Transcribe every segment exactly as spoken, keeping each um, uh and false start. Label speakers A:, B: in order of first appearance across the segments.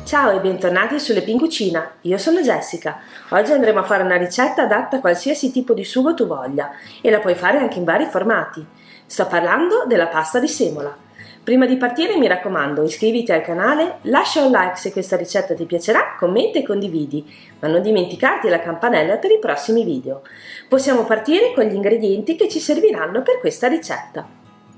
A: Ciao e bentornati sulle Pin Cucina, io sono Jessica. Oggi andremo a fare una ricetta adatta a qualsiasi tipo di sugo tu voglia e la puoi fare anche in vari formati. Sto parlando della pasta di semola. Prima di partire mi raccomando, iscriviti al canale, lascia un like se questa ricetta ti piacerà, commenta e condividi, ma non dimenticarti la campanella per i prossimi video. Possiamo partire con gli ingredienti che ci serviranno per questa ricetta.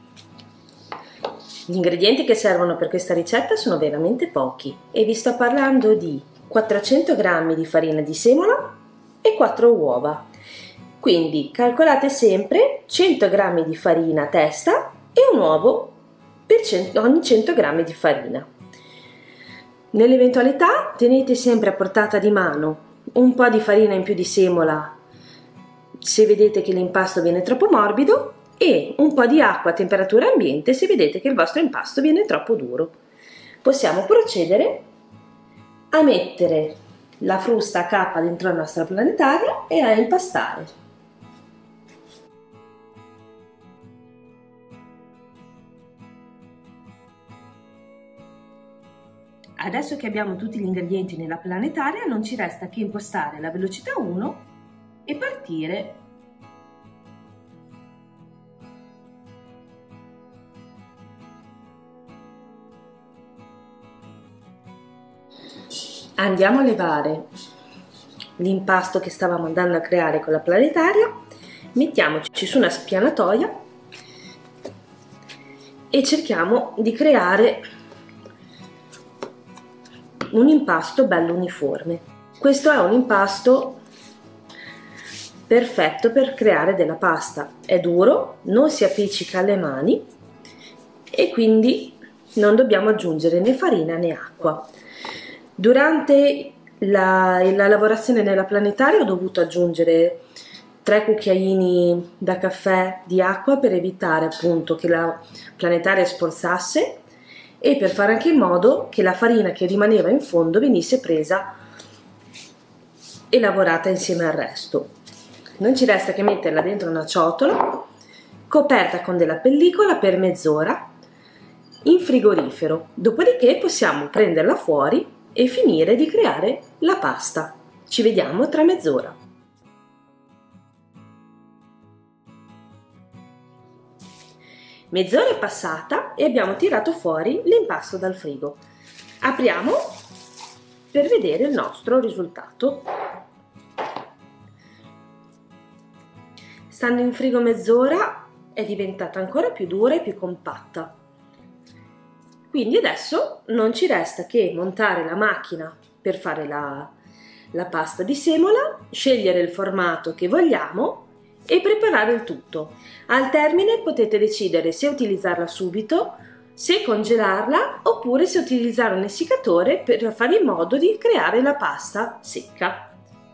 A: Gli ingredienti che servono per questa ricetta sono veramente pochi e vi sto parlando di quattrocento grammi di farina di semola e quattro uova. Quindi calcolate sempre cento grammi di farina a testa e un uovo per ogni cento grammi di farina. Nell'eventualità tenete sempre a portata di mano un po' di farina in più di semola se vedete che l'impasto viene troppo morbido e un po' di acqua a temperatura ambiente se vedete che il vostro impasto viene troppo duro. Possiamo procedere a mettere la frusta a cappa dentro la nostra planetaria e a impastare. Adesso che abbiamo tutti gli ingredienti nella planetaria non ci resta che impostare la velocità uno e partire. Andiamo a levare l'impasto che stavamo andando a creare con la planetaria, mettiamoci su una spianatoia e cerchiamo di creare un impasto bello uniforme. Questo è un impasto perfetto per creare della pasta. È duro, non si appiccica alle mani e quindi non dobbiamo aggiungere né farina né acqua. Durante la, la lavorazione nella planetaria ho dovuto aggiungere tre cucchiaini da caffè di acqua per evitare appunto che la planetaria sporzasse e per fare anche in modo che la farina che rimaneva in fondo venisse presa e lavorata insieme al resto. Non ci resta che metterla dentro una ciotola coperta con della pellicola per mezz'ora in frigorifero, dopodiché possiamo prenderla fuori e finire di creare la pasta. Ci vediamo tra mezz'ora. Mezz'ora è passata e abbiamo tirato fuori l'impasto dal frigo. Apriamo per vedere il nostro risultato. Stando in frigo mezz'ora è diventata ancora più dura e più compatta. Quindi adesso non ci resta che montare la macchina per fare la, la pasta di semola, scegliere il formato che vogliamo e preparare il tutto. Al termine potete decidere se utilizzarla subito, se congelarla oppure se utilizzare un essiccatore per fare in modo di creare la pasta secca.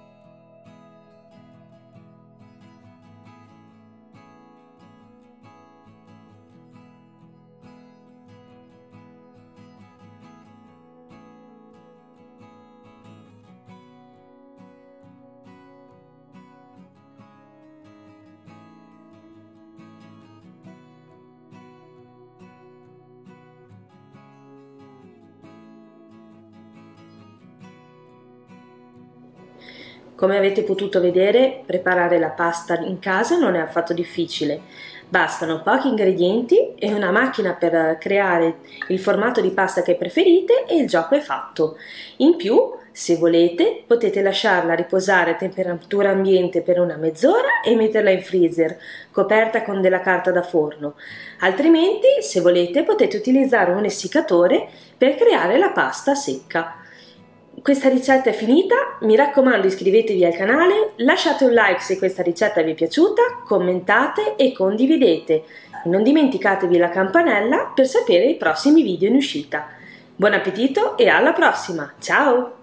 A: Come avete potuto vedere, preparare la pasta in casa non è affatto difficile. Bastano pochi ingredienti e una macchina per creare il formato di pasta che preferite e il gioco è fatto. In più, se volete, potete lasciarla riposare a temperatura ambiente per una mezz'ora e metterla in freezer, coperta con della carta da forno. Altrimenti, se volete, potete utilizzare un essiccatore per creare la pasta secca. Questa ricetta è finita, mi raccomando iscrivetevi al canale, lasciate un like se questa ricetta vi è piaciuta, commentate e condividete e non dimenticatevi la campanella per sapere i prossimi video in uscita. Buon appetito e alla prossima, ciao!